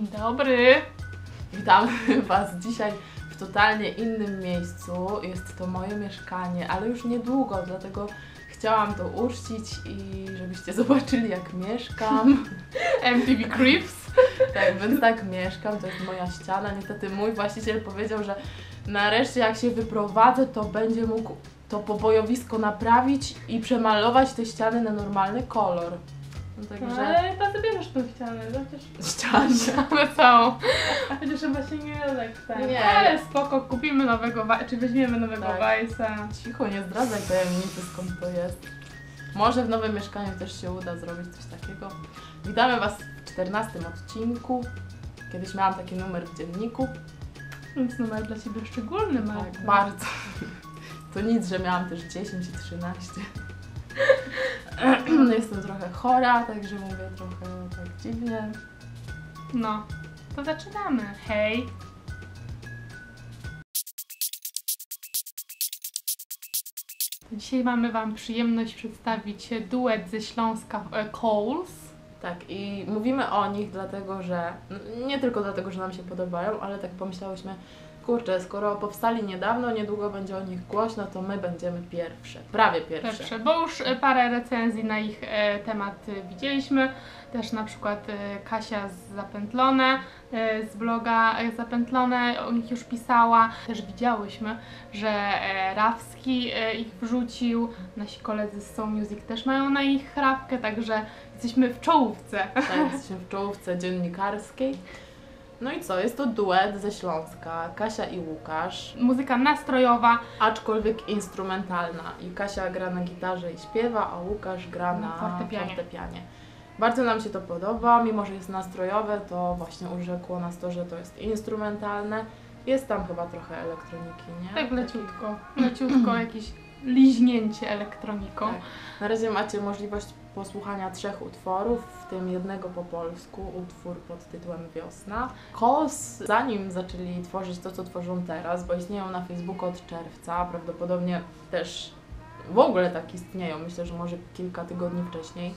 Dzień dobry! Witam Was dzisiaj w totalnie innym miejscu. Jest to moje mieszkanie, ale już niedługo, dlatego chciałam to uczcić i żebyście zobaczyli, jak mieszkam. MTV Creeps. Tak, więc tak mieszkam, to jest moja ściana. Niestety mój właściciel powiedział, że nareszcie jak się wyprowadzę, to będzie mógł to pobojowisko naprawić i przemalować te ściany na normalny kolor. No, także... Ale to zabierzesz tą ścianę, chociaż... Ścianę całą. Chociaż chyba się nie tak. Nie. Ale spoko, kupimy nowego, czy weźmiemy nowego Tak. Weissa. Cicho, nie zdradzaj tajemnicy, skąd to jest. Może w nowym mieszkaniu też się uda zrobić coś takiego. Witamy Was w 14 odcinku. Kiedyś miałam taki numer w dzienniku. Więc numer dla Ciebie szczególny, Marta. Tak, bardzo. To nic, że miałam też 10 i 13. Jestem trochę chora, także mówię trochę tak dziwnie. No, to zaczynamy. Hej! Dzisiaj mamy Wam przyjemność przedstawić duet ze Śląska Coles. Tak, i mówimy o nich dlatego, że nie tylko dlatego, że nam się podobają, ale tak pomyślałyśmy, kurczę, skoro powstali niedawno, niedługo będzie o nich głośno, to my będziemy pierwsze, prawie pierwsze. Bo już parę recenzji na ich temat widzieliśmy. Też na przykład Kasia z Zapętlone, z bloga Zapętlone o nich już pisała. Też widziałyśmy, że Rawski ich wrzucił. Nasi koledzy z Soul Music też mają na ich chrapkę, także jesteśmy w czołówce. Tak, jesteśmy w czołówce dziennikarskiej. No i co, jest to duet ze Śląska, Kasia i Łukasz. Muzyka nastrojowa, aczkolwiek instrumentalna. I Kasia gra na gitarze i śpiewa, a Łukasz gra na fortepianie. Bardzo nam się to podoba, mimo że jest nastrojowe, to właśnie urzekło nas to, że to jest instrumentalne. Jest tam chyba trochę elektroniki, nie? Tak leciutko jakieś liźnięcie elektroniką. Tak. Na razie macie możliwość posłuchania 3 utworów, w tym jednego po polsku, utwór pod tytułem Wiosna. Coles, zanim zaczęli tworzyć to, co tworzą teraz, bo istnieją na Facebooku od czerwca, prawdopodobnie też w ogóle tak istnieją, myślę, że może kilka tygodni wcześniej,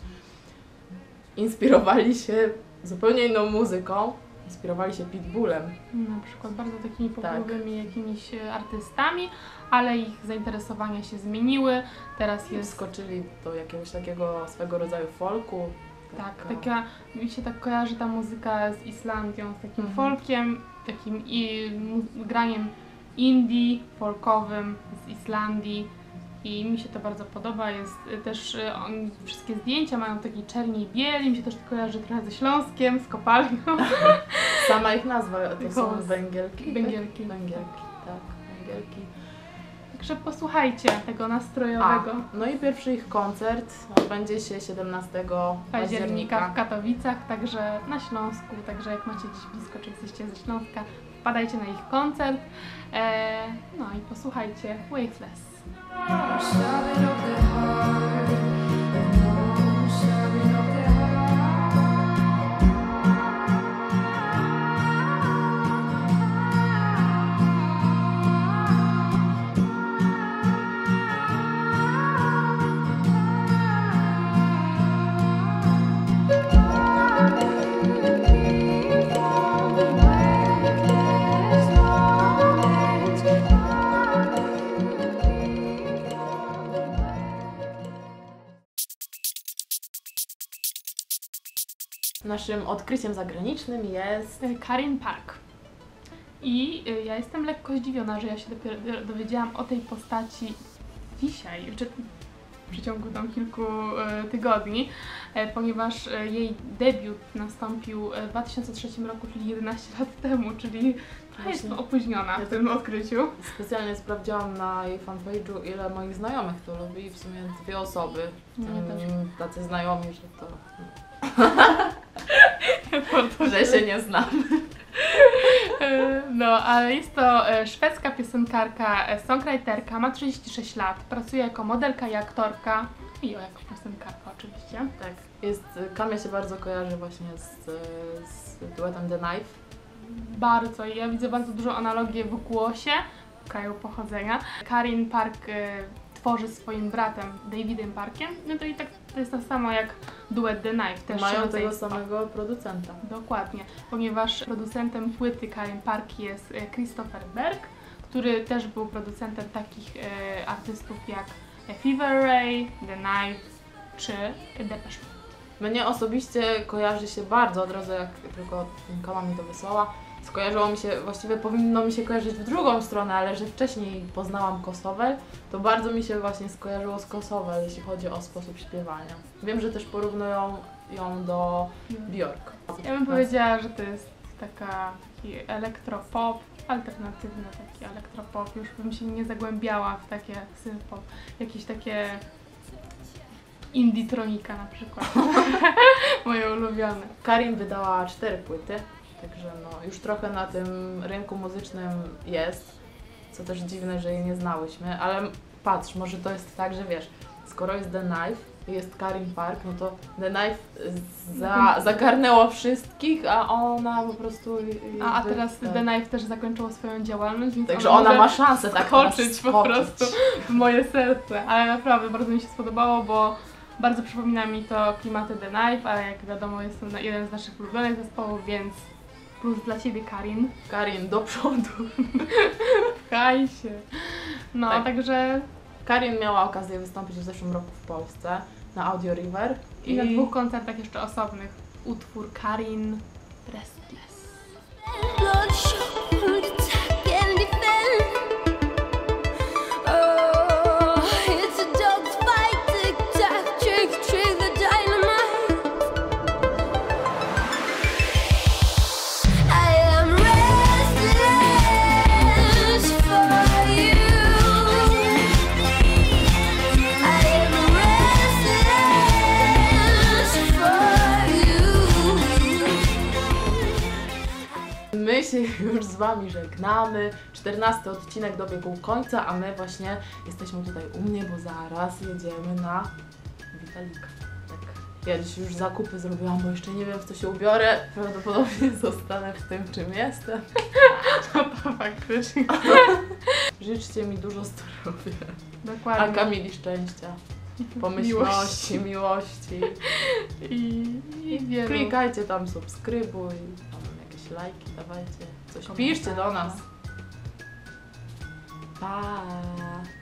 inspirowali się zupełnie inną muzyką, inspirowali się Pitbullem. Na przykład bardzo takimi popowymi jakimiś artystami, ale ich zainteresowania się zmieniły. Teraz Wskoczyli do jakiegoś takiego swego rodzaju folku. Mi się tak kojarzy ta muzyka z Islandią, z takim folkiem, takim graniem indie, folkowym z Islandii. I mi się to bardzo podoba, jest też, wszystkie zdjęcia mają taki czerni i bieli, mi się też to kojarzy trochę ze Śląskiem, z kopalnią. Sama ich nazwa to są węgielki. Węgielki, tak, węgielki. Także posłuchajcie tego nastrojowego. No i pierwszy ich koncert odbędzie się 17 października w Katowicach, także na Śląsku, także jak macie gdzieś blisko, czy jesteście ze Śląska, wpadajcie na ich koncert, no i posłuchajcie Waveless. Naszym odkryciem zagranicznym jest Karin Park. I ja jestem lekko zdziwiona, że ja się dopiero dowiedziałam o tej postaci dzisiaj, czy w przeciągu tam kilku tygodni, ponieważ jej debiut nastąpił w 2003 roku, czyli 11 lat temu, czyli trochę jestem opóźniona w tym odkryciu. Specjalnie sprawdziłam na jej fanpage'u, ile moich znajomych to lubi, w sumie 2 osoby. Tacy znajomi, że to... że się nie znam. No, ale jest to szwedzka piosenkarka, songwriterka, ma 36 lat, pracuje jako modelka i aktorka i jako piosenkarka oczywiście. Tak, Kamia się bardzo kojarzy właśnie z duetem The Knife. Bardzo, ja widzę bardzo dużą analogię w głosie, w kraju pochodzenia. Karin Park tworzy z swoim bratem Davidem Parkiem, no to i tak to jest to samo jak duet The Knife. Też Mają tego rodzeństwo. samego producenta. Dokładnie, ponieważ producentem płyty Karin Park jest Christopher Berg, który też był producentem takich artystów jak Fever Ray, The Knife czy Depeche Mode. Mnie osobiście kojarzy się bardzo od razu, jak tylko Kama mi to wysłała. Skojarzyło mi się, właściwie powinno mi się kojarzyć w drugą stronę, ale że wcześniej poznałam Kosovel, to bardzo mi się właśnie skojarzyło z Kosovel, jeśli chodzi o sposób śpiewania. Wiem, że też porównują ją do Björk. Ja bym powiedziała, że to jest taki elektropop, alternatywny taki elektropop. Już bym się nie zagłębiała w takie synth-pop, jakieś takie indie-tronika na przykład. Moje ulubione. Karin wydała 4 płyty, także no, już trochę na tym rynku muzycznym jest, co też dziwne, że jej nie znałyśmy, ale patrz, może to jest tak, że wiesz, skoro jest The Knife i jest Karin Park, no to The Knife zagarnęło wszystkich, a ona po prostu... A teraz The Knife też zakończyło swoją działalność, więc także ona może ma szansę tak skoczyć po prostu w moje serce. Ale naprawdę bardzo mi się spodobało, bo bardzo przypomina mi to klimaty The Knife, a jak wiadomo jest to jeden z naszych ulubionych zespołów, więc plus dla Ciebie, Karin. Karin, do przodu. Pchaj się. No, Tak. także... Karin miała okazję wystąpić w zeszłym roku w Polsce na Audio River. I na 2 koncertach jeszcze osobnych. Utwór Karin Restless. My się już z Wami żegnamy. 14 odcinek dobiegł końca, a my właśnie jesteśmy tutaj u mnie, bo zaraz jedziemy na Witalika. Tak. Ja dziś już zakupy zrobiłam, bo jeszcze nie wiem, w co się ubiorę. Prawdopodobnie zostanę w tym, czym jestem. No to faktycznie. Życzcie mi dużo zdrowia, a Dokładnie. Kamili szczęścia, pomyślności, miłości. I wielu. Klikajcie tam subskrybuj, tam jakieś lajki dawajcie, coś piszcie do nas. Pa!